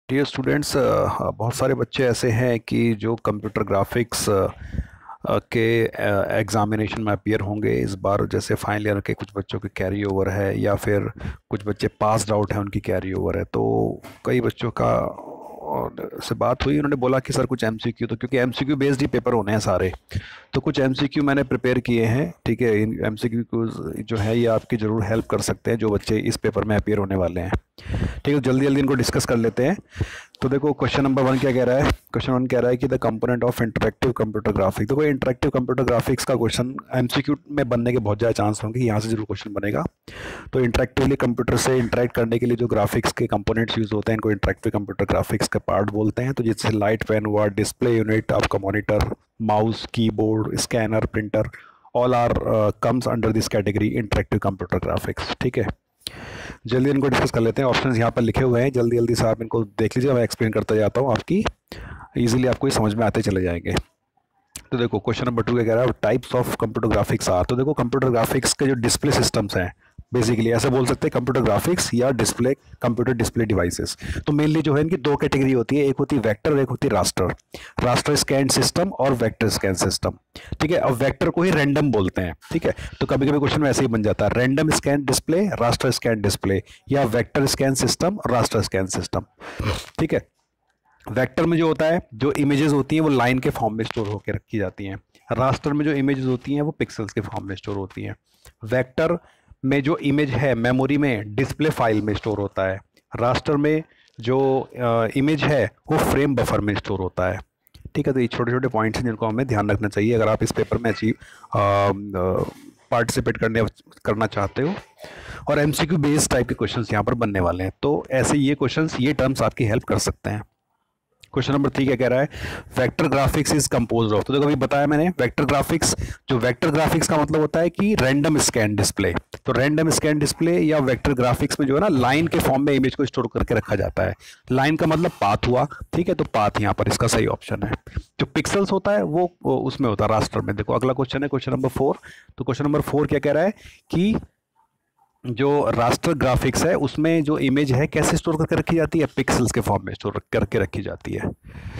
Dear students, बहुत सारे बच्चे ऐसे हैं कि जो कंप्यूटर ग्राफिक्स के एग्ज़ामिनेशन में अपीयर होंगे इस बार। जैसे फाइनल ईयर के कुछ बच्चों की कैरी ओवर है या फिर कुछ बच्चे पास्ड आउट हैं, उनकी कैरी ओवर है। तो कई बच्चों का से बात हुई, उन्होंने बोला कि सर कुछ एमसीक्यू, तो क्योंकि एमसीक्यू बेस्ड ही पेपर होने हैं सारे, तो कुछ एमसीक्यू मैंने प्रिपेयर किए हैं। ठीक है, इन एमसीक्यू जो है ये आपकी ज़रूर हेल्प कर सकते हैं जो बच्चे इस पेपर में अपीयर होने वाले हैं। ठीक है, जल्दी जल्दी इनको डिस्कस कर लेते हैं। तो देखो क्वेश्चन नंबर 1 क्या कह रहा है। क्वेश्चन 1 कह रहा है कि the component of interactive computer graphics. देखो इंटरेक्टिव कंप्यूटर ग्राफिक्स का क्वेश्चन एमसीक्यू में बनने के बहुत ज़्यादा चांस होंगे, यहाँ से जरूर क्वेश्चन बनेगा। तो इंटरेक्टिवली कंप्यूटर से इंटरेक्ट करने के लिए जो ग्राफिक्स के कंपोनेंट्स यूज होते हैं इनको इंटरेक्टिव कंप्यूटर ग्राफिक्स का पार्ट बोलते हैं। तो जैसे लाइट पेन हुआ, डिस्प्ले यूनिट, आपका monitor, mouse, keyboard, scanner, printer, all are comes under this category interactive computer graphics. ठीक है, जल्दी इनको डिस्कस कर लेते हैं। ऑप्शंस यहाँ पर लिखे हुए हैं, जल्दी जल्दी से आप इनको देख लीजिए, मैं एक्सप्लेन करता जाता हूँ, आपकी इजीली आपको ये समझ में आते चले जाएंगे। तो देखो क्वेश्चन नंबर 2 क्या कह रहा है, types of computer graphics are. तो देखो कंप्यूटर ग्राफिक्स के जो डिस्प्ले सिस्टम्स हैं, बेसिकली ऐसे बोल सकते हैं कंप्यूटर ग्राफिक्स या डिस्प्ले, कंप्यूटर डिस्प्ले डिवाइसेस। तो मेनली जो है इनकी दो कैटेगरी होती है, एक होती है वेक्टर और एक होती है रास्टर। रास्टर स्कैन सिस्टम और वेक्टर स्कैन सिस्टम। ठीक है, अब वेक्टर को ही रैंडम बोलते हैं। ठीक है, तो कभी कभी क्वेश्चन में ऐसे ही बन जाता है, random scan display, raster scan display, या vector scan system, raster scan system. ठीक है, वेक्टर में जो होता है, जो इमेजेस होती हैं वो लाइन के फॉर्म में स्टोर होकर रखी जाती हैं। रास्टर में जो इमेजेस होती हैं वो पिक्सल्स के फॉर्म में स्टोर होती हैं। वेक्टर में जो इमेज है मेमोरी में डिस्प्ले फाइल में स्टोर होता है। रास्टर में जो इमेज है वो फ्रेम बफर में स्टोर होता है। ठीक है, तो ये छोटे छोटे पॉइंट्स हैं जिनको हमें ध्यान रखना चाहिए अगर आप इस पेपर में अचीव पार्टिसिपेट करना चाहते हो। और एमसीक्यू बेस्ड टाइप के क्वेश्चंस यहाँ पर बनने वाले हैं, तो ऐसे ये क्वेश्चंस, ये टर्म्स आपकी हेल्प कर सकते हैं। क्वेश्चन नंबर 3 क्या कह रहा है, vector graphics is composed of. तो देखो अभी बताया मैंने, वेक्टर ग्राफिक्स, जो वेक्टर ग्राफिक्स का मतलब होता है कि रैंडम स्कैन डिस्प्ले। तो रैंडम स्कैन डिस्प्ले या वेक्टर ग्राफिक्स में जो है ना, लाइन के फॉर्म में इमेज को स्टोर करके रखा जाता है। लाइन का मतलब पाथ हुआ। ठीक है, तो पाथ यहाँ पर इसका सही ऑप्शन है। जो पिक्सल्स होता है वो उसमें होता है रास्टर में। देखो अगला क्वेश्चन है क्वेश्चन नंबर 4। तो क्वेश्चन नंबर 4 क्या कह रहा है कि जो रास्टर ग्राफिक्स है उसमें जो इमेज है कैसे स्टोर करके रखी जाती है, पिक्सल्स के फॉर्म में स्टोर करके रखी जाती है।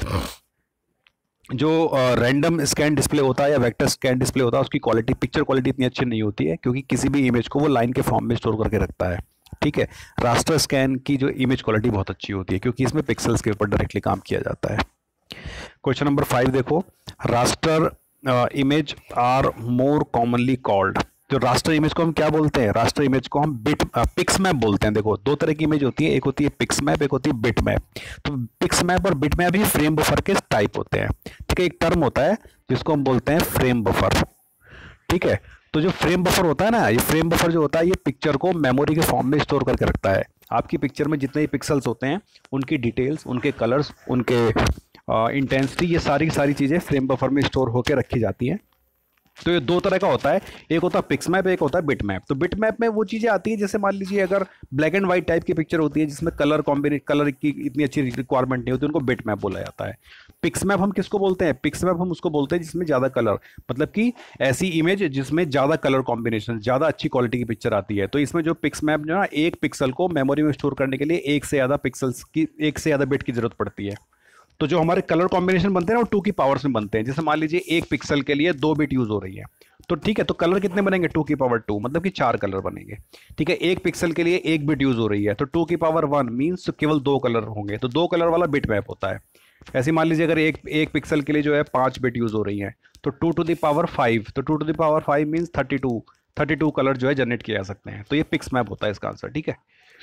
जो रैंडम स्कैन डिस्प्ले होता है या वेक्टर स्कैन डिस्प्ले होता है उसकी क्वालिटी, पिक्चर क्वालिटी इतनी अच्छी नहीं होती है क्योंकि किसी भी इमेज को वो लाइन के फॉर्म में स्टोर करके रखता है। ठीक है, रास्टर स्कैन की जो इमेज क्वालिटी बहुत अच्छी होती है क्योंकि इसमें पिक्सल्स के ऊपर डायरेक्टली काम किया जाता है। क्वेश्चन नंबर 5 देखो, raster image are more commonly called. जो रास्टर इमेज को हम क्या बोलते हैं, रास्टर इमेज को हम बिट पिक्स मैप बोलते हैं। देखो दो तरह की इमेज होती है, एक होती है पिक्स मैप, एक होती है बिट मैप। तो पिक्स मैप और बिट मैप ही फ्रेम बफर के टाइप होते हैं। ठीक है, एक टर्म होता है जिसको हम बोलते हैं फ्रेम बफर। ठीक है, तो जो फ्रेम बफर होता है ना, ये फ्रेम बफर जो होता है ये पिक्चर को मेमोरी के फॉर्म में स्टोर करके रखता है। आपकी पिक्चर में जितने भी पिक्सल्स होते हैं उनकी डिटेल्स, उनके कलर्स, उनके इंटेंसिटी, ये सारी की सारी चीज़ें फ्रेम बफर में स्टोर होकर रखी जाती हैं। तो ये दो तरह का होता है, एक होता है पिक्स मैप, एक होता है बिट मैप। तो बिट मैप में वो चीज़ें आती है जैसे मान लीजिए अगर ब्लैक एंड व्हाइट टाइप की पिक्चर होती है जिसमें कलर की इतनी अच्छी रिक्वायरमेंट नहीं होती, उनको बिट मैप बोला जाता है। पिक्स मैप हम किसको बोलते हैं, पिक्स मैप हम उसको बोलते हैं जिसमें ज़्यादा कलर, मतलब कि ऐसी इमेज जिसमें ज़्यादा कलर कॉम्बिनेशन, ज़्यादा अच्छी क्वालिटी की पिक्चर आती है। तो इसमें जो पिक्स मैप जो है ना, एक पिक्सल को मेमोरी में स्टोर करने के लिए एक से ज़्यादा पिक्सल्स की, एक से ज़्यादा बिट की जरूरत पड़ती है। तो जो हमारे कलर कॉम्बिनेशन बनते हैं ना वो 2 की पावर्स में बनते हैं। जैसे मान लीजिए एक पिक्सल के लिए 2 बिट यूज हो रही है, तो ठीक है, तो कलर कितने बनेंगे, 2 की पावर 2, मतलब कि 4 कलर बनेंगे। ठीक है, एक पिक्सल के लिए 1 बिट यूज हो रही है तो 2 की पावर 1 मीन्स केवल 2 कलर होंगे, तो 2 कलर वाला बिट मैप होता है। ऐसे मान लीजिए अगर एक पिक्सल के लिए जो है 5 बिट यूज हो रही है तो 2 टू द पावर 5, तो 2 to the power 5 means 32 colour जो है जनरेट किए जा सकते हैं। तो ये पिक्स मैप होता है इसका आंसर। ठीक है,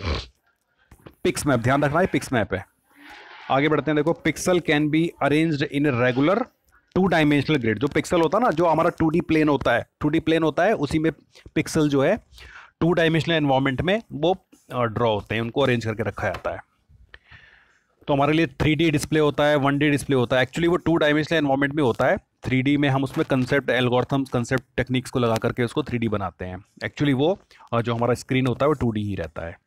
पिक्स मैप ध्यान रखना है, पिक्स मैप है। आगे बढ़ते हैं, देखो pixel can be arranged in regular 2 dimensional grid. जो पिक्सल होता है ना, जो हमारा 2D प्लेन होता है, 2D प्लेन होता है, उसी में पिक्सल जो है 2 डायमेंशनल एनवायरनमेंट में वो ड्रॉ होते हैं, उनको अरेंज करके रखा जाता है। तो हमारे लिए 3D डिस्प्ले होता है, 1D डिस्प्ले होता है। एक्चुअली वो 2 डायमेंशनल एनवायरनमेंट में होता है। 3D में हम उसमें कंसेप्ट एल्गोरिथम्स, कंसेप्ट टेक्निक्स को लगा करके उसको 3D बनाते हैं। एक्चुअली वो जो हमारा स्क्रीन होता है वो 2D ही रहता है।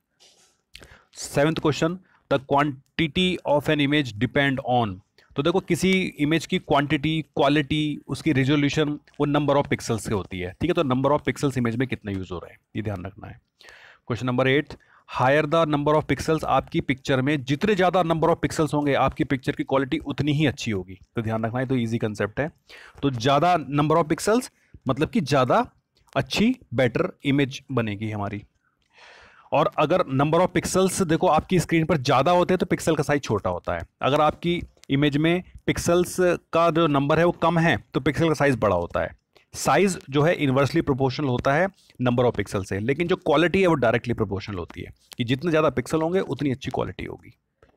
7th question, the quantity of an image depend on. तो देखो किसी इमेज की क्वांटिटी, क्वालिटी, उसकी रिजोल्यूशन वो नंबर ऑफ पिक्सल्स से होती है। ठीक है, तो नंबर ऑफ पिक्सल्स इमेज में कितने यूज हो रहे हैं ये ध्यान रखना है। Question number 8, higher the number of pixels, आपकी पिक्चर में जितने ज़्यादा नंबर ऑफ पिक्सल्स होंगे आपकी पिक्चर की क्वालिटी उतनी ही अच्छी होगी। तो ध्यान रखना है, तो इजी कंसेप्ट है। तो ज़्यादा नंबर ऑफ पिक्सल्स मतलब कि ज़्यादा अच्छी बेटर इमेज बनेगी हमारी। और अगर नंबर ऑफ पिक्सल्स देखो आपकी स्क्रीन पर ज़्यादा होते हैं तो पिक्सल का साइज छोटा होता है। अगर आपकी इमेज में पिक्सल्स का जो नंबर है वो कम है तो पिक्सल का साइज बड़ा होता है। साइज जो है इन्वर्सली प्रोपोर्शनल होता है नंबर ऑफ पिक्सल से, लेकिन जो क्वालिटी है वो डायरेक्टली प्रोपोर्शनल होती है कि जितने ज़्यादा पिक्सल होंगे उतनी अच्छी क्वालिटी होगी।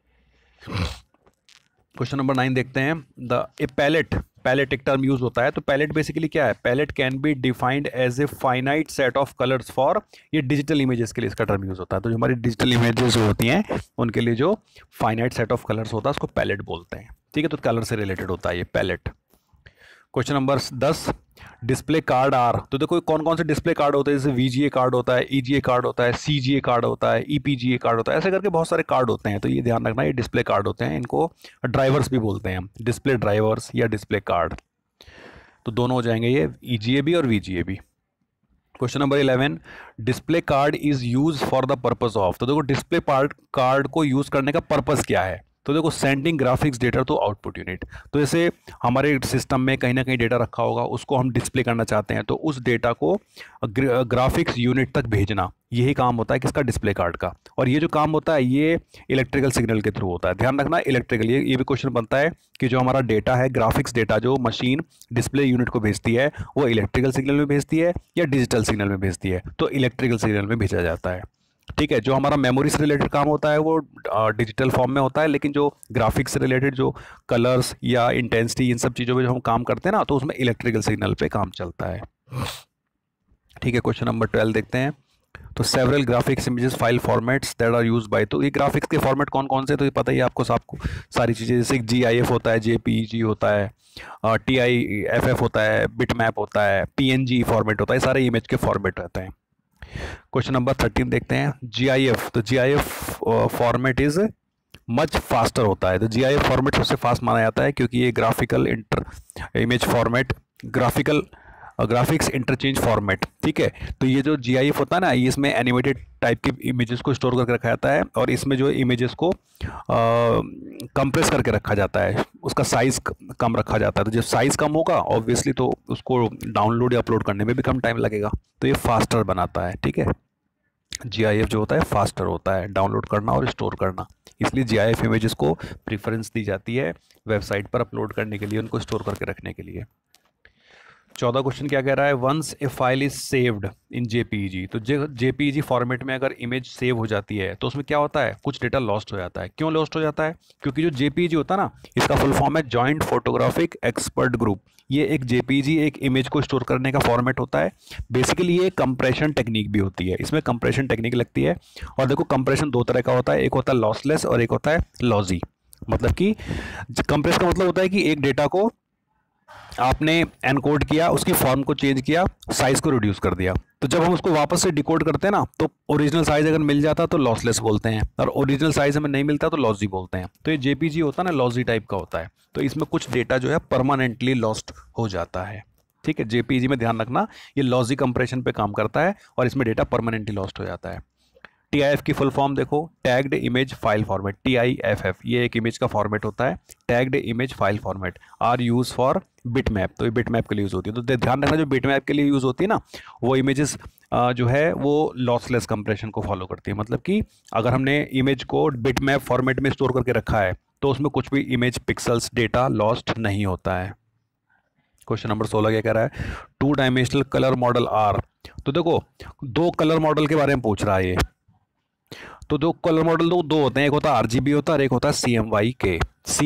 क्वेश्चन नंबर 9 देखते हैं। ए पैलेट एक टर्म यूज होता है। तो पैलेट बेसिकली क्या है? Palette can be defined as a finite set of colours for, ये डिजिटल इमेजेस के लिए इसका टर्म यूज होता है। तो जो हमारी डिजिटल इमेजेस होती हैं उनके लिए जो फाइनाइट सेट ऑफ कलर्स होता है उसको पैलेट बोलते हैं। ठीक है, तो कलर से रिलेटेड होता है ये palette. Question number 10, display card are. तो देखो कौन कौन से डिस्प्ले कार्ड होते हैं, जैसे VGA कार्ड होता है, EGA कार्ड होता है, CGA कार्ड होता है, EPGA कार्ड होता है, ऐसे करके बहुत सारे कार्ड होते हैं। तो ये ध्यान रखना, ये डिस्प्ले कार्ड होते हैं, इनको ड्राइवर्स भी बोलते हैं हम, डिस्प्ले ड्राइवर्स या डिस्प्ले कार्ड। तो दोनों हो जाएंगे ये, EGA भी और VGA भी। Question number 11, display card is use for the purpose of. तो देखो डिस्प्ले कार्ड को यूज करने का पर्पज क्या है? तो देखो sending graphics data to output unit. तो जैसे हमारे सिस्टम में कहीं ना कहीं डेटा रखा होगा, उसको हम डिस्प्ले करना चाहते हैं, तो उस डेटा को ग्राफिक्स यूनिट तक भेजना, यही काम होता है किसका? डिस्प्ले कार्ड का। और ये जो काम होता है ये इलेक्ट्रिकल सिग्नल के थ्रू होता है। ध्यान रखना इलेक्ट्रिकल, ये भी क्वेश्चन बनता है कि जो हमारा डेटा है, ग्राफिक्स डेटा जो मशीन डिस्प्ले यूनिट को भेजती है वो इलेक्ट्रिकल सिग्नल में भेजती है या डिजिटल सिग्नल में भेजती है? तो इलेक्ट्रिकल सिग्नल में भेजा जाता है। ठीक है, जो हमारा मेमोरी से रिलेटेड काम होता है वो डिजिटल फॉर्म में होता है, लेकिन जो ग्राफिक्स से रिलेटेड जो कलर्स या इंटेंसिटी इन सब चीज़ों पे जो हम काम करते हैं ना, तो उसमें इलेक्ट्रिकल सिग्नल पे काम चलता है। ठीक है, क्वेश्चन नंबर 12 देखते हैं। तो several graphics images file formats that are used by. तो ये ग्राफिक्स के फॉर्मेट कौन कौन से? तो ये पता ही है आपको सबको, सारी चीज़ें, जैसे GIF होता है, JPEG होता है, TIFF होता है, बिटमैप होता है, PNG फॉर्मेट होता है, सारे इमेज के फॉर्मेट रहते हैं। क्वेश्चन नंबर 13 देखते हैं। GIF, तो GIF format is much faster होता है। तो GIF फॉर्मेट सबसे फास्ट माना जाता है क्योंकि ये graphical image format, graphics interchange format. ठीक है, तो ये जो GIF होता है ना, ये इसमें एनिमेटेड टाइप की इमेजेस को स्टोर करके रखा जाता है और इसमें जो इमेजेस को कंप्रेस करके रखा जाता है, उसका साइज़ कम रखा जाता है। तो जब साइज़ कम होगा ऑब्वियसली तो उसको डाउनलोड या अपलोड करने में भी कम टाइम लगेगा, तो ये फास्टर बनाता है। ठीक है, GIF जो होता है फास्टर होता है डाउनलोड करना और स्टोर करना, इसलिए GIF इमेजेस को प्रेफरेंस दी जाती है वेबसाइट पर अपलोड करने के लिए, उनको स्टोर करके रखने के लिए। 14 क्वेश्चन क्या कह रहा है? Once a file is saved in JPEG। तो JPEG फॉर्मेट में अगर इमेज सेव हो जाती है तो उसमें क्या होता है? कुछ डेटा लॉस्ट हो जाता है। क्यों लॉस्ट हो जाता है? क्योंकि जो JPEG होता है ना, इसका फुल फॉर्म है जॉइंट फोटोग्राफिक एक्सपर्ट ग्रुप। ये एक JPEG एक इमेज को स्टोर करने का फॉर्मेट होता है। बेसिकली ये कंप्रेशन टेक्निक भी होती है, इसमें कंप्रेशन टेक्निक लगती है। और देखो कंप्रेशन दो तरह का होता है, एक होता है लॉसलेस और एक होता है लॉजी। मतलब कि कंप्रेस का मतलब होता है कि एक डेटा को आपने एनकोड किया, उसकी फॉर्म को चेंज किया, साइज को रिड्यूस कर दिया। तो जब हम उसको वापस से डिकोड करते हैं ना, तो ओरिजिनल साइज अगर मिल जाता तो लॉसलेस बोलते हैं, और ओरिजिनल साइज हमें नहीं मिलता तो लॉसी बोलते हैं। तो ये JPEG होता है ना, लॉसी टाइप का होता है। तो इसमें कुछ डेटा जो है परमानेंटली लॉस्ट हो जाता है। ठीक है, JPEG में ध्यान रखना ये लॉसी कंप्रेशन पे काम करता है और इसमें डेटा परमानेंटली लॉस्ट हो जाता है। TIF की फुल फॉर्म देखो, tagged image file format, TIFF, ये एक इमेज का फॉर्मेट होता है। Tagged image file format are use for bitmap. तो ये बिटमैप के लिए यूज़ होती है। तो ध्यान रखना जो बिटमैप के लिए यूज़ होती है ना, वो इमेजेस जो है वो लॉसलेस कंप्रेशन को फॉलो करती है। मतलब कि अगर हमने इमेज को बिटमैप फॉर्मेट में स्टोर करके रखा है तो उसमें कुछ भी इमेज पिक्सल्स डेटा लॉस्ट नहीं होता है। क्वेश्चन नंबर 16 क्या कह रहा है? 2 डायमेंशनल कलर मॉडल आर। तो देखो दो कलर मॉडल के बारे में पूछ रहा है ये। तो दो कलर मॉडल दो होते हैं, एक होता है RGB होता है और एक होता है CMYK।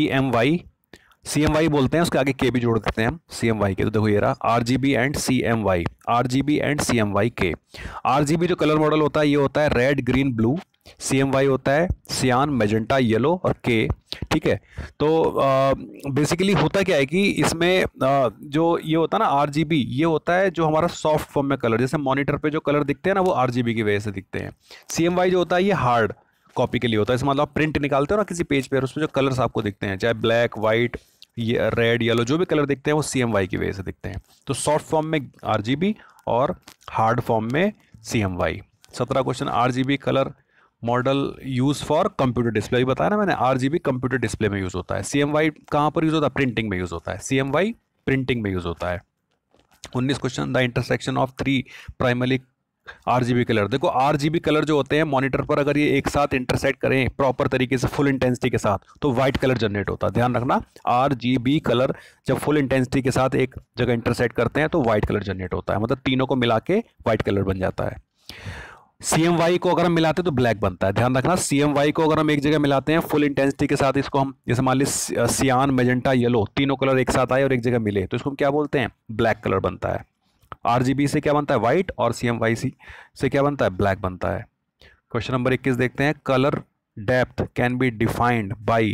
CMY बोलते हैं, उसके आगे K भी जोड़ देते हैं हम, CMYK। तो देखो ये रहा RGB and CMY, RGB and CMYK। RGB जो कलर मॉडल होता है ये होता है रेड ग्रीन ब्लू, CMY होता है सियान मैजेंटा येलो और K। ठीक है, तो बेसिकली होता क्या है कि इसमें जो ये होता है ना RGB, ये होता है जो हमारा सॉफ्ट फॉर्म में कलर, जैसे मॉनिटर पे जो कलर दिखते हैं ना वो RGB की वजह से दिखते हैं। CMY जो होता है ये हार्ड कॉपी के लिए होता है। इसमें मतलब आप प्रिंट निकालते हो ना किसी पेज पे, उसमें जो कलर्स आपको दिखते हैं, चाहे ब्लैक वाइट ये रेड येलो जो भी कलर दिखते हैं वो CMY की वजह से दिखते हैं। तो सॉफ्ट फॉर्म में RGB और हार्ड फॉर्म में CMY। 17 question, RGB colour model use for computer display, बताया ना मैंने, आरजीबी कंप्यूटर डिस्प्ले में यूज होता है। सीएमवाई कहाँ पर यूज होता है? प्रिंटिंग में यूज होता है। सीएमवाई प्रिंटिंग में यूज होता है। 19 question, the intersection of 3 primary RGB colour. देखो आरजीबी कलर जो होते हैं मॉनिटर पर, अगर ये एक साथ इंटरसेक्ट करें प्रॉपर तरीके से फुल इंटेंसिटी के साथ, तो व्हाइट कलर जनरेट होता है। ध्यान रखना, आरजीबी कलर जब फुल इंटेंसिटी के साथ एक जगह इंटरसेक्ट करते हैं तो व्हाइट कलर जनरेट होता है, मतलब तीनों को मिला के व्हाइट कलर बन जाता है। सीएमवाई को अगर हम मिलाते हैं तो ब्लैक बनता है। ध्यान रखना, सीएमवाई को अगर हम एक जगह मिलाते हैं फुल इंटेंसिटी के साथ, इसको हम जैसे मान लीजिए सियान, मेजेंटा, येलो, तीनों कलर एक साथ आए और एक जगह मिले तो इसको हम क्या बोलते हैं? ब्लैक कलर बनता है। आरजीबी से क्या बनता है? व्हाइट, और सीएमवाई से क्या बनता है? ब्लैक बनता है। क्वेश्चन नंबर 21 देखते हैं। Colour depth can be defined by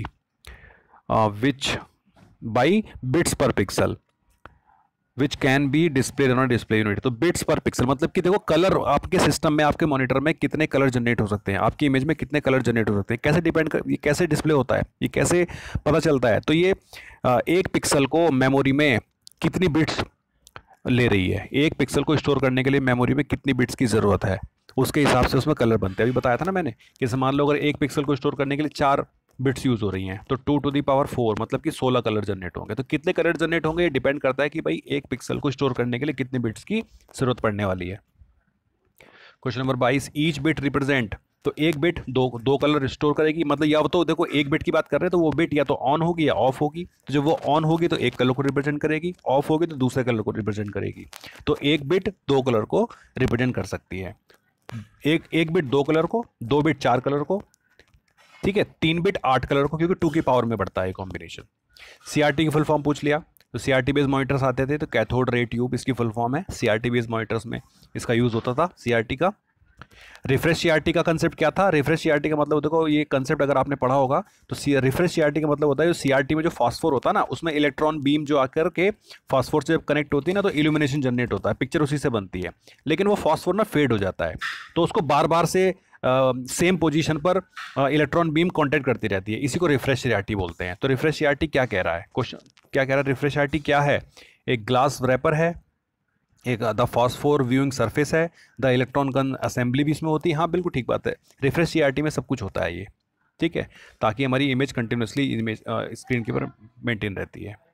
by bits per pixel which can be displayed on display unit. तो बिट्स पर पिक्सल मतलब कि देखो कलर आपके सिस्टम में, आपके मॉनिटर में कितने कलर जनरेट हो सकते हैं, आपकी इमेज में कितने कलर जनरेट हो सकते हैं, कैसे डिपेंड कर, ये कैसे डिस्प्ले होता है, ये कैसे पता चलता है? तो ये एक पिक्सल को मेमोरी में कितनी बिट्स ले रही है, एक पिक्सल को स्टोर करने के लिए मेमोरी में कितनी बिट्स की ज़रूरत है, उसके हिसाब से उसमें कलर बनते हैं। अभी बताया था ना मैंने कि मान लो अगर एक पिक्सल को स्टोर करने के लिए 4 बिट्स यूज़ हो रही हैं तो 2 टू दी पावर 4 मतलब कि 16 कलर जनरेट होंगे। तो कितने कलर जनरेट होंगे ये डिपेंड करता है कि भाई एक पिक्सल को स्टोर करने के लिए कितनी बिट्स की ज़रूरत पड़ने वाली है। Question number 22, each bit represent. तो एक बिट दो कलर स्टोर करेगी, मतलब या तो देखो एक बिट की बात कर रहे हैं तो वो बिट या तो ऑन होगी या ऑफ होगी। तो जब वो ऑन होगी तो एक कलर को रिप्रेजेंट करेगी, ऑफ होगी तो दूसरे कलर को रिप्रेजेंट करेगी। तो एक बिट 2 कलर को रिप्रेजेंट कर सकती है। एक बिट 2 कलर को, 2 बिट 4 कलर को, ठीक है, 3 बिट 8 कलर को, क्योंकि 2 की पावर में बढ़ता है कॉम्बिनेशन। सीआरटी की फुल फॉर्म पूछ लिया, तो सीआरटी बेस्ड मॉनिटर्स आते थे तो कैथोड रे ट्यूब इसकी फुल फॉर्म है। सीआरटी बेस्ड मॉनिटर्स में इसका यूज होता था सीआरटी का। रिफ्रेश सीआरटी का कंसेप्ट क्या था? रिफ्रेश सीआरटी का मतलब देखो ये कंसेप्ट अगर आपने पढ़ा होगा तो रिफ्रेश सीआरटी का मतलब होता है जो सीआरटी में जो फास्फोर होता है ना उसमें इलेक्ट्रॉन बीम जो आकर के फास्फोर से जब कनेक्ट होती है ना तो इल्यूमिनेशन जनरेट होता है, पिक्चर उसी से बनती है। लेकिन वो फास्फोर ना फेड हो जाता है तो उसको बार बार से सेम पोजीशन पर इलेक्ट्रॉन बीम कांटेक्ट करती रहती है, इसी को रिफ्रेश सीआरटी बोलते हैं। तो रिफ्रेश सीआरटी क्या कह रहा है? क्वेश्चन क्या कह रहा है? रिफ्रेश सीआरटी क्या है? एक ग्लास रैपर है, एक द फॉस्फोर व्यूइंग सरफेस है, द इलेक्ट्रॉन गन असेंबली भी इसमें होती है। हाँ बिल्कुल ठीक बात है, रिफ्रेश सीआरटी में सब कुछ होता है ये, ठीक है, ताकि हमारी इमेज कंटिन्यूसली इमेज स्क्रीन के ऊपर मेंटेन रहती है।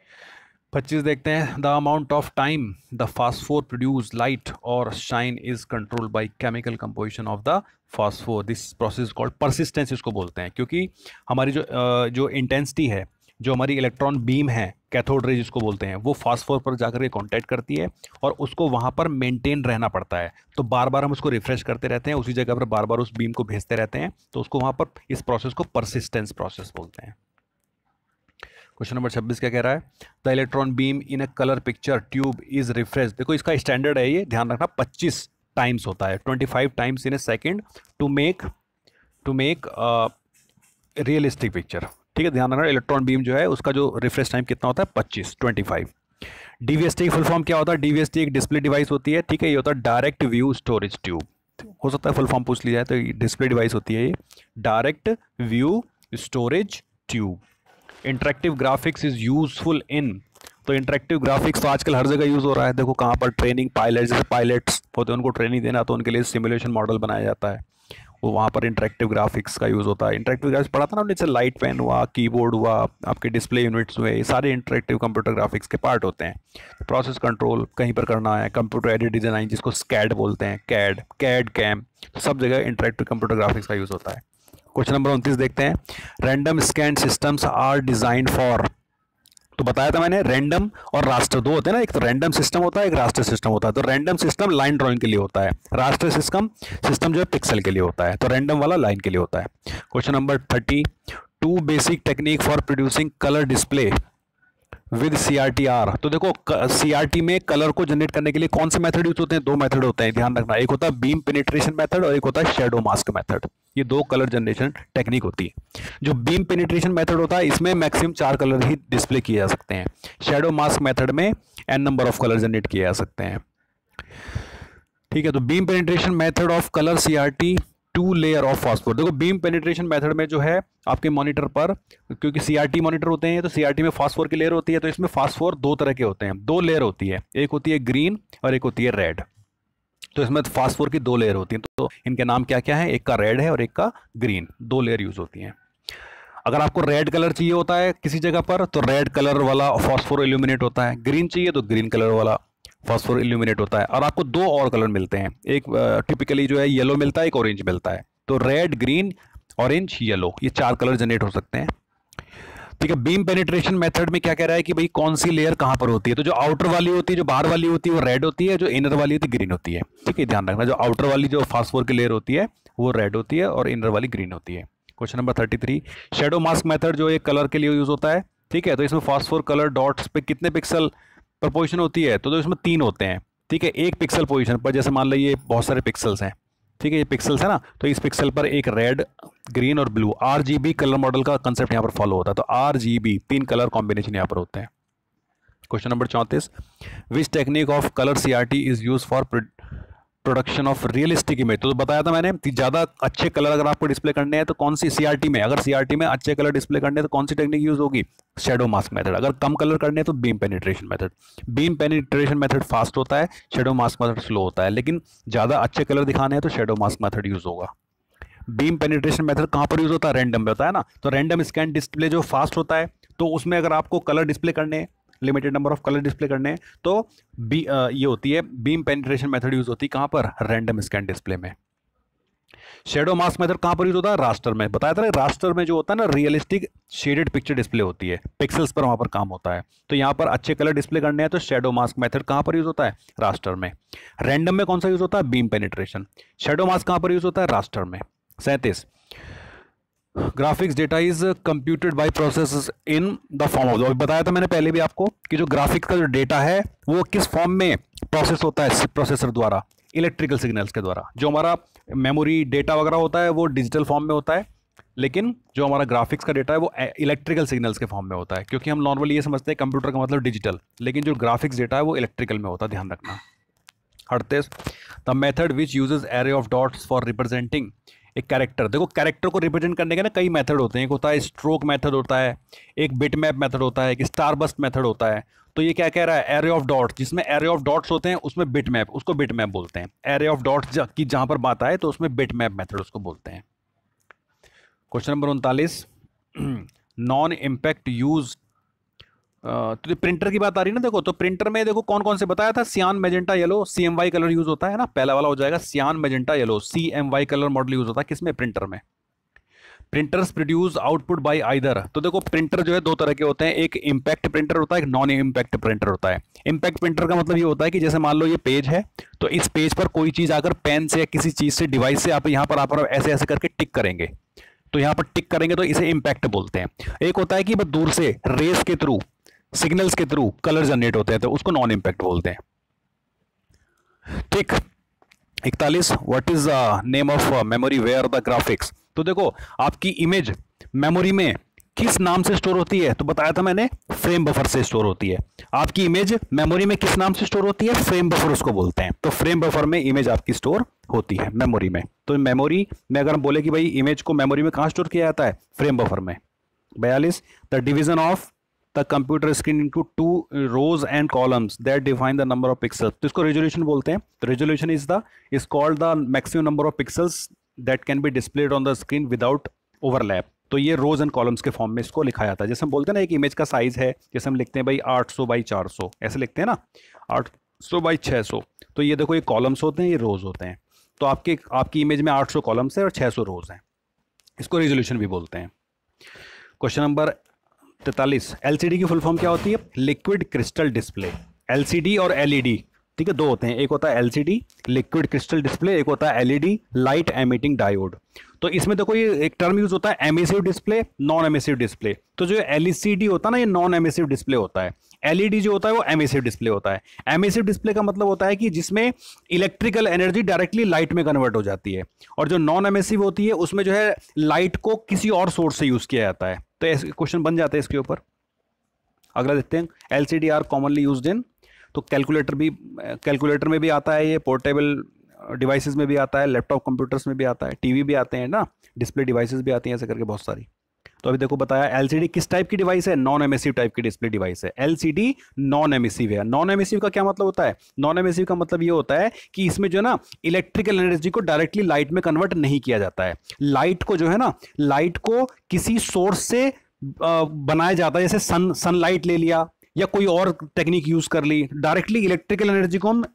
25 देखते हैं। The amount of time the phosphor produce light और shine is controlled by chemical composition of the phosphor. This process called persistence इसको बोलते हैं, क्योंकि हमारी जो इंटेंसिटी है, जो हमारी इलेक्ट्रॉन बीम है, कैथोड रे जिसको बोलते हैं, वो फास्फोर पर जाकर के कांटेक्ट करती है और उसको वहाँ पर मेंटेन रहना पड़ता है। तो बार बार हम उसको रिफ्रेश करते रहते हैं, उसी जगह पर बार बार उस बीम को भेजते रहते हैं, तो उसको वहाँ पर इस प्रोसेस को परसिस्टेंस प्रोसेस बोलते हैं। क्वेश्चन नंबर 26 क्या कह रहा है? The electron beam in a colour picture tube is refresh. देखो इसका स्टैंडर्ड है ये, ध्यान रखना, 25 टाइम्स होता है, 25 times in a second to make realistic picture, ठीक है। ध्यान रखना इलेक्ट्रॉन बीम जो है उसका जो रिफ्रेश टाइम कितना होता है? 25। डीवीएसटी की फुल फॉर्म क्या होता है? डीवीएसटी एक डिस्प्ले डिवाइस होती है, ठीक है, ये होता है डायरेक्ट व्यू स्टोरेज ट्यूब। हो सकता है फुल फॉर्म पूछ लिया जाए, तो डिस्प्ले डिवाइस होती है ये direct view storage tube. Interactive graphics is useful in. तो इंटरेक्टिव ग्राफिक्स तो आजकल हर जगह यूज हो रहा है। देखो कहाँ पर ट्रेनिंग, जैसे पायलट्स होते हैं उनको ट्रेनिंग देना, तो उनके लिए सिमुलेशन मॉडल बनाया जाता है, वो वहाँ पर इंटरेक्टिव ग्राफिक्स का यूज़ होता है। इंटरेक्टिव ग्राफिक्स पढ़ा था ना हमने, जैसे लाइट पेन हुआ, कीबोर्ड हुआ, आपके डिस्प्ले यूनिट्स हुए, ये सारे इंटरेक्टिव कंप्यूटर ग्राफिक्स के पार्ट होते हैं। प्रोसेस कंट्रोल कहीं पर करना है, कंप्यूटर एडेड डिजाइन जिसको स्कैड बोलते हैं, कैड कैम, सब जगह इंटरेक्टिव कंप्यूटर ग्राफिक्स का यूज़ होता है। क्वेश्चन नंबर 29 देखते हैं। Random scan systems are designed for. तो बताया था मैंने, रैंडम और रास्टर दो होते हैं ना, एक तो रैंडम सिस्टम होता है, एक रास्टर सिस्टम होता है। तो रैंडम सिस्टम लाइन ड्राइंग के लिए होता है, रास्टर सिस्टम जो है पिक्सल के लिए होता है, तो रैंडम वाला लाइन के लिए होता है। Question number 30, 2 basic technique for producing colour display with CRT-R। तो देखो CRT में कलर को जनरेट करने के लिए कौन से मेथड यूज होते हैं? 2 मेथड होते हैं, ध्यान रखना, एक होता है बीम पेनिट्रेशन मेथड और एक होता है शेडो मास्क मेथड। ये 2 कलर जनरेशन टेक्निक होती है। जो बीम पेनिट्रेशन मेथड होता है इसमें मैक्सिमम 4 कलर ही डिस्प्ले किए जा सकते हैं। शेडो मास्क मेथड में n number of colour generate किए जा सकते हैं, ठीक है। तो beam penetration method of colour CRT 2 layer of phosphor. देखो बीम पेनिट्रेशन मेथड में जो है आपके मॉनिटर पर, क्योंकि CRT मॉनिटर होते हैं तो CRT में फास्फोर की लेयर होती है, तो इसमें फास्फोर 2 तरह के होते हैं, 2 लेयर होती है, एक होती है ग्रीन और एक होती है रेड, तो इसमें फास्फोर की 2 लेयर होती हैं, तो इनके नाम क्या क्या है, एक का रेड है और एक का ग्रीन, 2 लेयर यूज होती हैं। अगर आपको रेड कलर चाहिए होता है किसी जगह पर तो रेड कलर वाला फॉस्फोर इल्यूमिनेट होता है, ग्रीन चाहिए तो ग्रीन कलर वाला फॉस्फोर इल्यूमिनेट होता है। और आपको 2 और कलर मिलते हैं, एक टिपिकली जो है येलो मिलता है, एक ऑरेंज मिलता है। तो रेड, ग्रीन, ऑरेंज, येलो, ये 4 कलर जनरेट हो सकते हैं। ठीक है। बीम पेनिट्रेशन मेथड में क्या कह रहा है कि भाई कौन सी लेयर कहां पर होती है, तो जो आउटर वाली होती है, जो बाहर वाली होती है वो रेड होती है, जो इनर वाली होती है ग्रीन होती है। ठीक है, ध्यान रखना, जो आउटर वाली जो फास्फोर की लेयर होती है वो रेड होती है और इनर वाली ग्रीन होती है। Question number 33, shadow mask method जो एक कलर के लिए यूज होता है। ठीक है, तो इसमें फास्फोर कलर डॉट्स पे कितने पिक्सल पर पोजिशन होती है, तो इसमें 3 होते हैं। ठीक है, एक पिक्सल पोजिशन पर, जैसे मान लीजिए बहुत सारे पिक्सल्स हैं। ठीक है, ये पिक्सल्स है ना, तो इस पिक्सल पर एक रेड, ग्रीन और ब्लू, RGB कलर मॉडल का कंसेप्ट यहाँ पर फॉलो होता है। तो RGB 3 कलर कॉम्बिनेशन यहाँ पर होते हैं। Question number 34, which technique of colour CRT is use for production of realistic image. तो बताया था मैंने, ज़्यादा अच्छे कलर अगर आपको डिस्प्ले करने हैं तो कौन सी CRT में, अगर CRT में अच्छे कलर डिस्प्ले करने हैं तो कौन सी टेक्निक यूज होगी, शेडो मास्क मेथड। अगर कम कलर करने हैं तो beam penetration method. Beam penetration method fast होता है, शेडो मास्क मेथड स्लो होता है, लेकिन ज़्यादा अच्छे कलर दिखाने हैं तो शेडो मास्क मेथड यूज होगा। बीम पेनिट्रेशन मेथड कहाँ पर यूज होता है, रैंडम में होता है ना। तो रैंडम स्कैन डिस्प्ले जो फास्ट होता है, तो उसमें अगर आपको कलर डिस्प्ले करने हैं, limited number of colour display करने हैं, तो ये होती है बीम पेनिट्रेशन मेथड यूज होती है कहाँ पर, रैंडम स्कैन डिस्प्ले में। शेडो मास्क मेथड कहाँ पर यूज होता है, रास्टर में। बताया था रास्टर में जो होता है ना, रियलिस्टिक शेडेड पिक्चर डिस्प्ले होती है, पिक्सल्स पर वहाँ पर काम होता है। तो यहाँ पर अच्छे कलर डिस्प्ले करने हैं तो शेडो मास्क मेथड कहाँ पर यूज होता है, रास्टर में। रैंडम में कौन सा यूज होता है, बीम पेनिट्रेशन। शेडो मास्क कहाँ पर यूज होता है, रास्टर में। 37, graphics data is computed by process in the form of, बताया था मैंने पहले भी आपको कि जो ग्राफिक्स का जो डेटा है वो किस फॉर्म में प्रोसेस होता है, प्रोसेसर द्वारा, इलेक्ट्रिकल सिग्नल्स के द्वारा। जो हमारा मेमोरी डेटा वगैरह होता है वो डिजिटल फॉर्म में होता है, लेकिन जो हमारा ग्राफिक्स का डेटा है वो इलेक्ट्रिकल सिग्नल्स के फॉर्म में होता है, क्योंकि हम नॉर्मली ये समझते हैं कंप्यूटर का मतलब डिजिटल, लेकिन जो ग्राफिक्स डेटा है वो इलेक्ट्रिकल में होता है, ध्यान रखना। 38, the method which uses array of dots for representing एक कैरेक्टर। देखो कैरेक्टर को रिप्रेजेंट करने के ना कई मेथड होते हैं, एक होता है स्ट्रोक मेथड होता है, एक बिट मैप मेथड होता है, एक स्टार बस्ट मेथड होता है। तो ये क्या कह रहा है, एरे ऑफ डॉट्स, जिसमें एरे ऑफ डॉट्स होते हैं उसमें बिट मैप, उसको बिट मैप बोलते हैं। एरे ऑफ डॉट्स की जहां पर बात आए तो उसमें बिट मैप मेथड उसको बोलते हैं। Question number 39, non impact use, तो प्रिंटर की बात आ रही है ना। देखो तो प्रिंटर में देखो कौन कौन से बताया था, cyan, magenta, yellow, CMY colour use होता है ना, पहला वाला हो जाएगा cyan, magenta, yellow, CMY colour model use होता है किसमें, प्रिंटर में। Printers produce output by either, तो देखो प्रिंटर जो है 2 तरह के होते हैं, एक इम्पैक्ट प्रिंटर होता है, एक नॉन इम्पैक्ट प्रिंटर होता है। इम्पैक्ट प्रिंटर का मतलब ये होता है कि जैसे मान लो ये पेज है, तो इस पेज पर कोई चीज आकर पेन से या किसी चीज से, डिवाइस से आप यहाँ पर आप ऐसे ऐसे करके टिक करेंगे, तो यहाँ पर टिक करेंगे तो इसे इम्पैक्ट बोलते हैं। एक होता है कि बस दूर से रेस के थ्रू, सिग्नल्स के थ्रू कलर जनरेट होते हैं, तो उसको नॉन इम्पैक्ट बोलते हैं। ठीक। 41, what is the name of memory where the graphics. तो देखो आपकी इमेज मेमोरी में किस नाम से स्टोर होती है, तो बताया था मैंने फ्रेम बफर से स्टोर होती है। आपकी इमेज मेमोरी में किस नाम से स्टोर होती है, फ्रेम बफर उसको बोलते हैं। तो फ्रेम बफर में इमेज आपकी स्टोर होती है मेमोरी में। तो मेमोरी में अगर हम बोले कि भाई इमेज को मेमोरी में कहां स्टोर किया जाता है, फ्रेम बफर में। 42, the division of the computer screen into 2 rows and columns that define the number of pixels, तो इसको रेजोल्यूशन बोलते हैं। तो resolution is called the maximum number of pixels that can be displayed on the screen without overlap. तो ये rows and columns के form में इसको लिखा जाता है। जैसे हम बोलते हैं ना एक इमेज का साइज है, जैसे हम लिखते हैं भाई 800 बाई 400, ऐसे लिखते हैं ना, 800 बाई 600। तो ये देखो ये कॉलम्स होते हैं, ये रोज होते हैं। तो आपकी इमेज में 800 कॉलम्स है और 600 रोज हैं, इसको रेजोल्यूशन भी बोलते हैं। क्वेश्चन नंबर 43, LCD की फुल फॉर्म क्या होती है, लिक्विड क्रिस्टल डिस्प्ले। LCD और LED, ठीक है, 2 होते हैं, एक होता है LCD लिक्विड क्रिस्टल डिस्प्ले, एक होता है LED लाइट एमिटिंग डायोड। तो इसमें देखो ये एक टर्म यूज होता है emissive display, non emissive display. तो जो LCD होता है ना, ये नॉन एमिसिव डिस्प्ले होता है। LED जो होता है वो एमिसिव डिस्प्ले होता है। एमिसिव डिस्प्ले का मतलब होता है कि जिसमें इलेक्ट्रिकल एनर्जी डायरेक्टली लाइट में कन्वर्ट हो जाती है, और जो नॉन एमिसिव होती है उसमें जो है लाइट को किसी और सोर्स से यूज किया जाता है। तो ऐसे क्वेश्चन बन जाते हैं इसके ऊपर। अगला देखते हैं, LCD are commonly used in, तो कैलकुलेटर में भी आता है, ये पोर्टेबल डिवाइसेस में भी आता है, लैपटॉप कंप्यूटर्स में भी आता है, टीवी भी आते हैं ना, डिस्प्ले डिवाइसेस भी आती हैं, ऐसे करके बहुत सारी। तो अभी देखो बताया एलसीडी किस टाइप की डिवाइस है, नॉन एमिसिव टाइप की डिस्प्ले डिवाइस है। एलसीडी नॉन एमिसिव है। नॉन एमिसिव का क्या मतलब होता है, नॉन एमिसिव का मतलब ये होता है कि इसमें जो है ना इलेक्ट्रिकल एनर्जी को डायरेक्टली लाइट में कन्वर्ट नहीं किया जाता है। लाइट को जो है ना, लाइट को किसी सोर्स से बनाया जाता है, जैसे सनलाइट ले लिया या कोई और टेक्निक यूज कर ली, डायरेक्टली इलेक्ट्रिकल एनर्जी को हम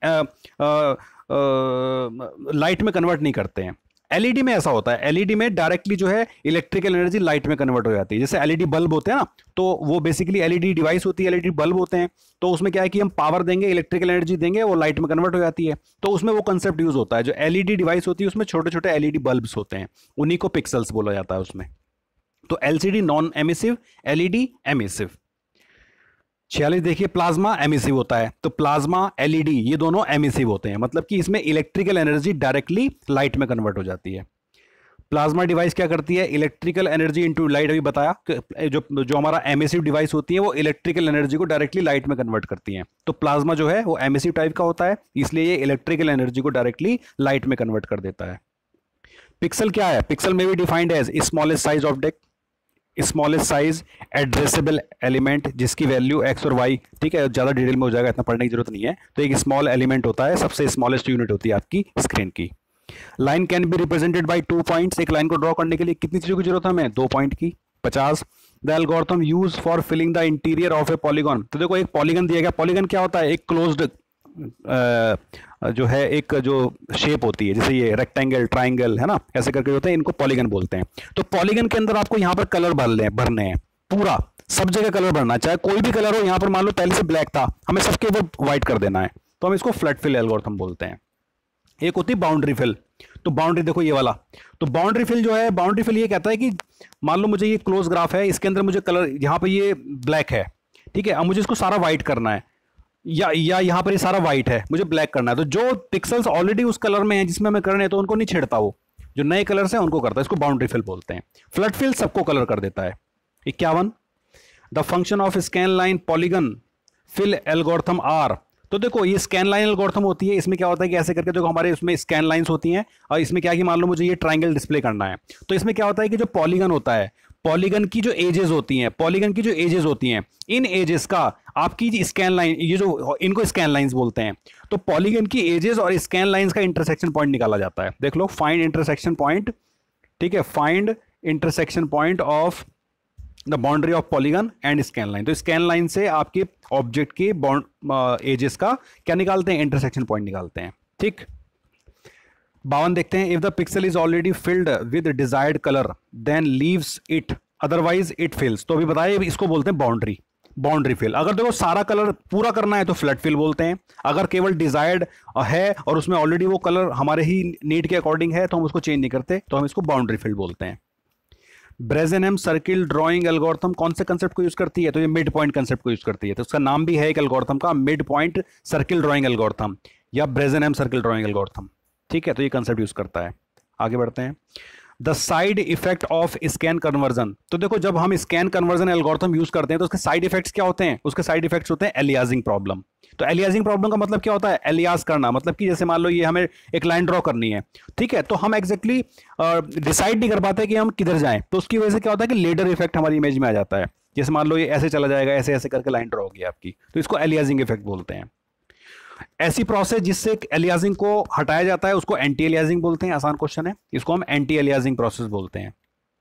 लाइट में कन्वर्ट नहीं करते हैं। एलईडी में ऐसा होता है, एलईडी में डायरेक्टली जो है इलेक्ट्रिकल एनर्जी लाइट में कन्वर्ट हो जाती है। जैसे एलईडी बल्ब होते हैं ना, तो वो बेसिकली एलईडी डिवाइस होती है, एलईडी बल्ब होते हैं। तो उसमें क्या है कि हम पावर देंगे, इलेक्ट्रिकल एनर्जी देंगे, वो लाइट में कन्वर्ट हो जाती है। तो उसमें वो कंसेप्ट यूज होता है। जो एलईडी डिवाइस होती है उसमें छोटे छोटे एलईडी बल्ब्स होते हैं, उन्हीं को पिक्सल्स बोला जाता है उसमें। तो LCD non emissive, LED emissive. 46 देखिए, प्लाज्मा एमिसिव होता है। तो प्लाज्मा, एलईडी, ये दोनों एमिसिव होते हैं, मतलब कि इसमें इलेक्ट्रिकल एनर्जी डायरेक्टली लाइट में कन्वर्ट हो जाती है। प्लाज्मा डिवाइस क्या करती है, इलेक्ट्रिकल एनर्जी इनटू लाइट, अभी बताया जो हमारा एमिसिव डिवाइस होती है वो इलेक्ट्रिकल एनर्जी को डायरेक्टली लाइट में कन्वर्ट करती हैं। तो प्लाज्मा जो है वो एमिसिव टाइप का होता है, इसलिए ये इलेक्ट्रिकल एनर्जी को डायरेक्टली लाइट में कन्वर्ट कर देता है। पिक्सल क्या है, पिक्सल में भी defined as smallest size object, smallest size addressable element जिसकी वैल्यू एक्स और वाई, ठीक है, ज़्यादा डिटेल में हो जाएगा, इतना पढ़ने की जरूरत नहीं है। तो एक स्मॉल एलिमेंट होता है, सबसे स्मॉलेस्ट यूनिट होती है आपकी स्क्रीन की। Line can be represented by 2 points, एक लाइन को ड्रॉ करने के लिए कितनी चीज़ों की जरूरत है हमें, 2 पॉइंट की। 50 the algorithm use for filling the interior of a polygon. तो देखो एक पॉलीगन दिया गया, पॉलीगन क्या होता है, एक क्लोज्ड जो है एक जो शेप होती है, जैसे ये रेक्टेंगल, ट्राइंगल है ना, ऐसे करके होते हैं, इनको पॉलीगन बोलते हैं। तो पॉलीगन के अंदर आपको यहाँ पर कलर भरने हैं, पूरा सब जगह कलर भरना है, चाहे कोई भी कलर हो। यहाँ पर मान लो पहले से ब्लैक था, हमें सबके ऊपर व्हाइट कर देना है, तो हम इसको फ्लड फिल एल्गोरिथम बोलते हैं। एक होती है बाउंड्री फिल। तो बाउंड्री देखो ये वाला, तो बाउंड्री फिल जो है, बाउंड्री फिल ये कहता है कि मान लो मुझे ये क्लोज ग्राफ है, इसके अंदर मुझे कलर, यहाँ पर ये ब्लैक है, ठीक है, अब मुझे इसको सारा व्हाइट करना है, या यहाँ पर ये सारा व्हाइट है, मुझे ब्लैक करना है। तो जो पिक्सल्स ऑलरेडी उस कलर में है जिसमें हमें करने हैं, तो उनको नहीं छेड़ता, वो जो नए कलर्स हैं उनको करता है, इसको बाउंड्री फिल बोलते हैं। फ्लड फिल सबको कलर कर देता है। 51 the function of scan line polygon fill algorithm are. तो देखो ये स्कैन लाइन एल्गोरिथम होती है, इसमें क्या होता है कि ऐसे करके देखो हमारे उसमें स्कैन लाइंस होती हैं, और इसमें क्या है कि मान लो मुझे ये ट्राइंगल डिस्प्ले करना है, तो इसमें क्या होता है कि जो पॉलीगन होता है, पॉलीगन की जो एजेस होती हैं, पॉलीगन की जो एजेस होती हैं, इन एजेस का आपकी स्कैन लाइन, ये जो इनको स्कैन लाइंस बोलते हैं, तो पॉलीगन की एजेस और स्कैन लाइंस का इंटरसेक्शन पॉइंट निकाला जाता है। देख लो, फाइंड इंटरसेक्शन पॉइंट, ठीक है, find intersection point of the boundary of polygon and scan line. तो स्कैन लाइन से आपके ऑब्जेक्ट के एजेस का क्या निकालते हैं, इंटरसेक्शन पॉइंट निकालते हैं, ठीक। 52 देखते हैं, if the pixel is already filled with desired colour then leaves it otherwise it fills. तो अभी बताइए, इसको बोलते हैं बाउंड्री, बाउंड्री फिल। अगर देखो सारा कलर पूरा करना है तो फ्लड फिल बोलते हैं, अगर केवल डिजायर्ड है और उसमें ऑलरेडी वो कलर हमारे ही नीड के अकॉर्डिंग है तो हम उसको चेंज नहीं करते, तो हम इसको बाउंड्री फिल बोलते हैं। ब्रेजेनहेम सर्किल ड्राइंग एल्गोरिथम कौन से कंसेप्ट को यूज करती है, तो ये मिड पॉइंट कंसेप्ट को यूज करती है। तो उसका नाम भी है एक एल्गोरिथम का, mid point circle drawing algorithm या ब्रेजेनहेम सर्किल ड्राइंग एल्गोरिथम, ठीक है। तो ये कंसेप्ट यूज करता है। आगे बढ़ते हैं, the side effect of scan conversion. तो देखो जब हम स्कैन कन्वर्जन एल्गोरिथम यूज करते हैं तो उसके साइड इफेक्ट्स क्या होते हैं, उसके साइड इफेक्ट्स होते हैं एलियासिंग प्रॉब्लम। तो एलियासिंग प्रॉब्लम का मतलब क्या होता है, एलियास करना, मतलब कि जैसे मान लो ये हमें एक लाइन ड्रॉ करनी है, ठीक है, तो हम एग्जैक्टली डिसाइड नहीं कर पाते कि हम किधर जाएं, तो उसकी वजह से क्या होता है कि लेडर इफेक्ट हमारी इमेज में आ जाता है। जैसे मान लो ये ऐसे चला जाएगा, ऐसे ऐसे करके लाइन ड्रॉ होगी आपकी, तो इसको एलियासिंग इफेक्ट बोलते हैं। ऐसी प्रोसेस जिससे एलियासिंग को हटाया जाता है उसको एंटी एलियासिंग बोलते हैं। आसान क्वेश्चन है, इसको हम एंटी एलियासिंग प्रोसेस बोलते हैं।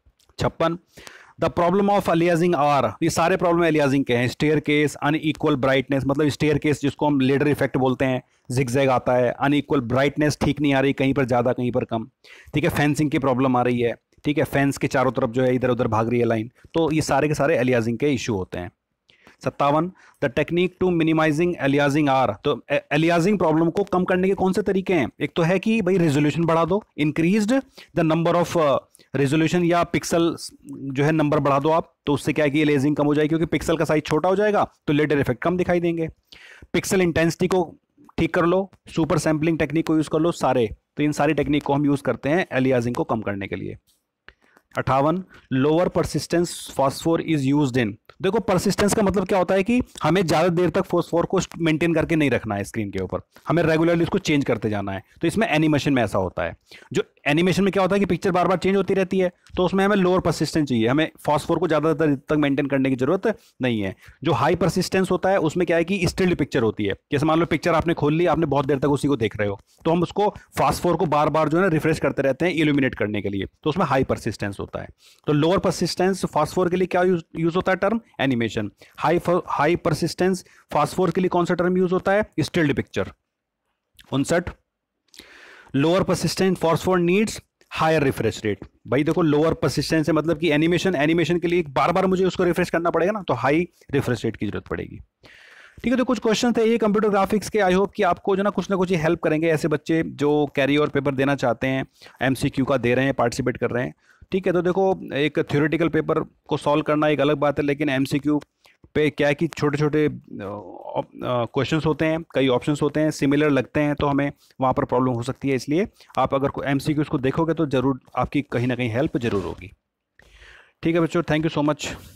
56 the problem of aliasing are, ये सारे प्रॉब्लम एलियासिंग के हैं। स्टेयर केस, अनइक्वल ब्राइटनेस, मतलब स्टेयर केस जिसको हम लेडर इफेक्ट बोलते हैं, जिगजैग आता है। अनइक्वल ब्राइटनेस, ठीक नहीं आ रही, कहीं पर ज़्यादा कहीं पर कम, ठीक है। फेंसिंग की प्रॉब्लम आ रही है, ठीक है, फेंस के चारों तरफ जो है इधर उधर भाग रही है लाइन, तो ये सारे के सारे एलियासिंग के इशू होते हैं। 57 the technique to minimizing aliasing are. तो एलियासिंग प्रॉब्लम को कम करने के कौन से तरीके हैं, एक तो है कि भाई रेजोल्यूशन बढ़ा दो, increased the number of resolution या पिक्सल जो है नंबर बढ़ा दो आप, तो उससे क्या है कि एलियासिंग कम हो जाएगी, क्योंकि पिक्सल का साइज छोटा हो जाएगा तो लेडर इफेक्ट कम दिखाई देंगे। पिक्सल इंटेंसिटी को ठीक कर लो, सुपर सैम्पलिंग टेक्निक को यूज कर लो, सारे, तो इन सारी टेक्निक को हम यूज करते हैं एलियासिंग को कम करने के लिए। 58 lower persistence phosphor is used in. देखो परसिस्टेंस का मतलब क्या होता है कि हमें ज़्यादा देर तक फॉस्फोर को मेंटेन करके नहीं रखना है स्क्रीन के ऊपर, हमें रेगुलरली उसको चेंज करते जाना है। तो इसमें एनिमेशन में ऐसा होता है, जो एनिमेशन में क्या होता है कि पिक्चर बार बार चेंज होती रहती है, तो उसमें हमें लोअर परसिस्टेंस चाहिए, हमें फॉस्फोर को ज़्यादा देर तक मेंटेन करने की जरूरत नहीं है। जो हाई परसिस्टेंस होता है उसमें क्या है कि स्टिल्ड पिक्चर होती है, जैसे मान लो पिक्चर आपने खोल ली, आपने बहुत देर तक उसी को देख रहे हो, तो हम उसको फास्फोर को बार बार जो है ना रिफ्रेश करते रहते हैं इल्यूमिनेट करने के लिए, तो उसमें हाई परसिस्टेंस होता है। तो लोअर परसिस्टेंस फास्फोर के लिए क्या यूज होता है term? Animation. High persistence phosphor के लिए कौन सा टर्म यूज होता है? Stilled picture. 59 lower persistent phosphor needs higher refresh rate. भाई देखो लोअर परसिस्टेंस है मतलब कि एनिमेशन के लिए बार बार मुझे उसको रिफ्रेश करना पड़ेगा ना, तो हाई रिफ्रेश रेट की जरूरत पड़ेगी। ठीक है, तो कुछ क्वेश्चन थे ये कंप्यूटर ग्राफिक्स के। आई होप कि आपको जो ना कुछ ये हेल्प करेंगे, ऐसे बच्चे जो कैरी और पेपर देना चाहते हैं, एमसीक्यू का दे रहे हैं, पार्टिसिपेट कर रहे हैं। ठीक है, तो देखो एक थ्योरेटिकल पेपर को सॉल्व करना एक अलग बात है, लेकिन एमसीक्यू पे क्या है कि छोटे छोटे क्वेश्चंस होते हैं, कई ऑप्शंस होते हैं, सिमिलर लगते हैं, तो हमें वहाँ पर प्रॉब्लम हो सकती है। इसलिए आप अगर एमसीक्यूज को देखोगे तो ज़रूर आपकी कहीं ना कहीं हेल्प जरूर होगी। ठीक है बच्चों, थैंक यू सो मच।